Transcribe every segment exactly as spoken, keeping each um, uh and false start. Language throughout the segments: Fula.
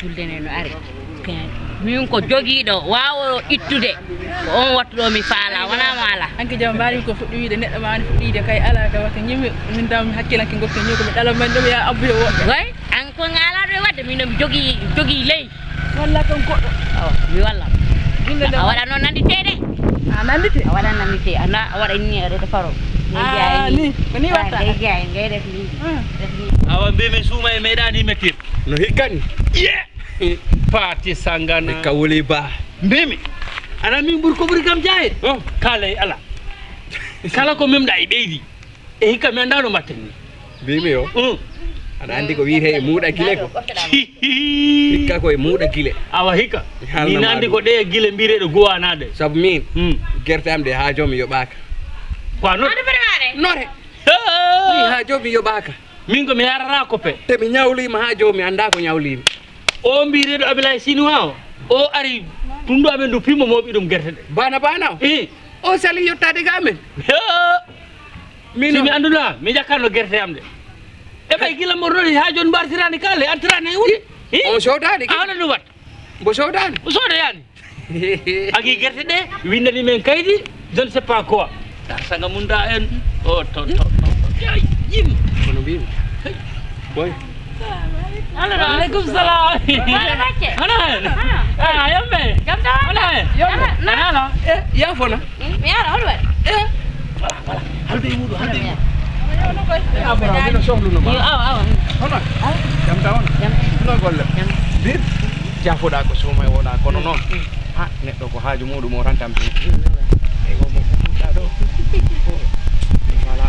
julde ne no ari min ko jogiiɗo waawo ittude ko on wattu ɗo mi faala wona mala anke jam mbaari ko fuɗɗi wiide neɗɗo ma wani fuɗɗiide kay ala ka wata ñimi min dam mi hakkilanke gokki ñi ko mi ɗala man ɗum ya abbu e woɗɗo way an ko ngalaɗo e wadde min mi jogii jogii ley walla kon goɗɗo mi walla a waɗa noon nanditede a nandite a waɗa nandite ana a waɗa ni rede faro ah ni ko ni watta ngay jaay ngay def ni def ni awa mbe me suuma e meɗani mettir no hikkani ye Pati Sangana ka woli ba mbimi ana min ɓuri ko ɓuri kam jayede kala e ala kala ko memɗa e ɓeydi e hikka mi andano mbatten ni mbimi yo aɗa andi ko wiyete e muuɗa gile ko hikka koye muuɗa gile awa hikka min andi ko ɗe gile mbireɗo gowanade saabu min guerte am ɗe ha jomi yoɓaka kwa not note ha jomi yoɓaka min ko mi yarata koppe te mi ñawlima ha jomi anda ko ñawlimi o mbireɗo Ablaye Sinuwa o o ari tundu amen du pimo moɓi ɗum guerte ɗe bana bana o i o sali yettade ga amen min mi anduna mi jakkanno guerte am de e ɓay gila morɗoni ha joni mbartirani kala antirani e woni o sodani awna ɗum wat mbo sodani o sodoyani agi guerte ɗe windani men kaydi je ne sais pas quoi sanga munda en o to to yim kono mbimi boy alaikum salam ana ah yambe gamta ana na ana e yafona mi ara holwa e wala halbe mudu halbe yafona mino sohlunoma yo awa awa hono jamta on no golle bir jafoɗa ko sooma e woɗa kono noon ha neɗɗo ko haaju muɗum o tan tampi e gomo fuɗɗa ɗo voilà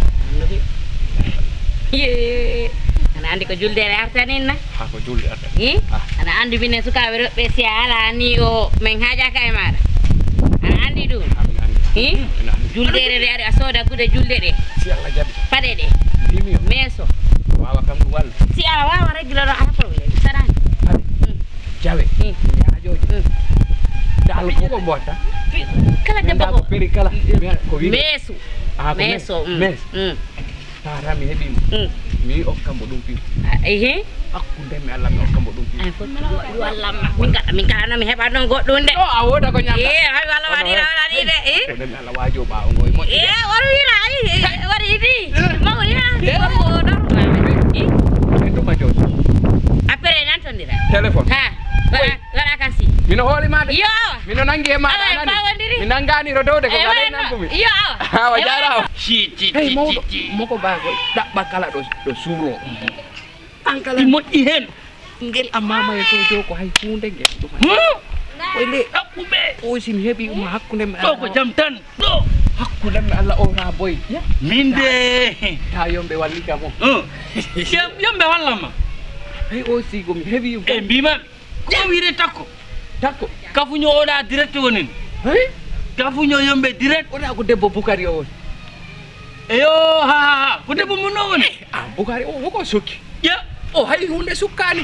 ye ana andi ko juldere artanin na ha ko julde arta i ana andi bine sukaɓe roɓɓe si a ala ni o min haajaka e maɗa ana andi ɗum i juldere ɗe ari a sooda gude julde ɗe si Allah jaɓi paɗe ɗe mbimi yo meeso wawa kam ɗum walla si a wawa réglero ala probléme saɗani jawe ñaajoji dal koko mbotta kala debbo ko peri kala ko wi meeso meeso mes tara mi heɓimo mi okkambo ɗum pim ehe hakkude mi Allah mi okkambo ɗum pim ay fo walla min gaɗa min gaɗa mi heɓa ɗon goɗɗum de o a woda ko ñamta e hay walla waɗira waɗi de e mi Allah waajo ɓawo ngoy mo e waɗi wila ay waɗi idi mawni ha waɗi o ɗon e ɗuma joni après nantondira téléphone ha waɗa waɗa kan si mino hoolima de yo mino nangi e maɗa awa bawodiri mi nanganiro dowde ko galay nangumi yo awa awa jarama ci ci hey ci mawɗo ci moko bago ɗaɓɓa kala ɗo ɗo suuro an kala ɗi moƴƴi hen ngel ammama e to jo ko hay hunde ngel ɗuma oy le ɗaɓɓuɓe o sin heeɓi uma hakkude mi ɗo ko jam tan ɗo hakkude mi Allah o ra boy min de ta yomɓe wallika mo yomɓe wallama hey o sigo mi heeɓi e mbimami ko wiide takko takko kafuño oɗa direct wonin hey kafuño yomɓe direct oɗa ko debbo Bukari o woni eyo ha ha ko debbo mum no woni a Bukari o woko sukki ƴa o hay hunde sukkani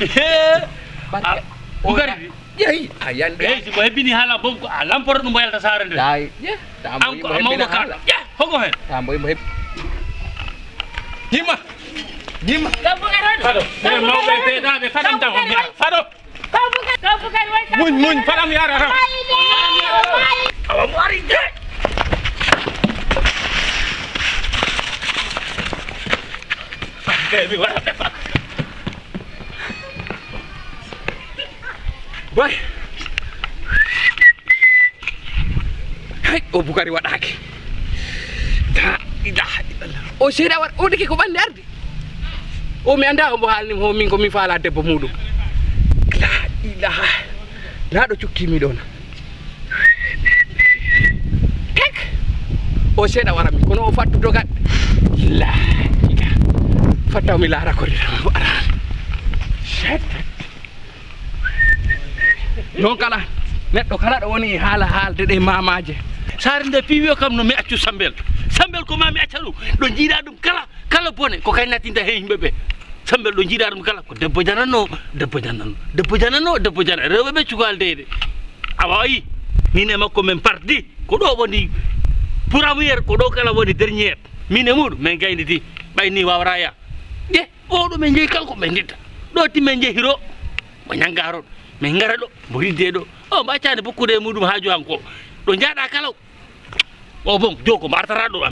Bukari yeyi a yande eyi siko hebbini haala boom ko a lampoto ɗum boyalta saare nde day ye an ko mawɗo kaɗa ƴa hogo hen tamboy mo heɓi jimma jimma faɗo e mawɓe peeɗaɓe faɗam tan on mbiya faɗo muñ muñ faɗam yara tan awa mo ari de mi waɗa ɓe fak boy hay o Bukari waɗaki la ilaha illallah o seeɗa waɗ o deke ko ɓande arde o mi anda omo haalnimo ho min komi faala debbo muɗum la ilaha laaɗo cukkimi ɗon tek o seeɗa warami kono o fattu dogat la iga fattaw mi laara ko ɗiɗa arani set non kala neɗɗo kala ɗo woni haala haalde ɗe mamaje saare nde piiwi kam no mi accu Sambel Sambel ko ma mi acca ɗum ɗo jiiɗa ɗum kala kala bone ko kay natinta he yimɓe ɓe Sambel ɗo jiiɗa ɗum kala ko debbo jananno debbo jananno debbo jananno debbo jana rewɓe ɓe cukaldeyde a wayi min e makko min parti ko ɗo woni premiére ko ɗo kala woni derniére min e muɗum min gayniti ɓay ni wawra ya ƴe oɗo min jeeyi kanko ɓe nditta ɗo timmen jehiro o ñangaro min ngara ɗo mo ridde ɗo o mbaccani bokkude muɗum haaju hanko ɗo jaaɗa kala o bon joko mo artata ɗo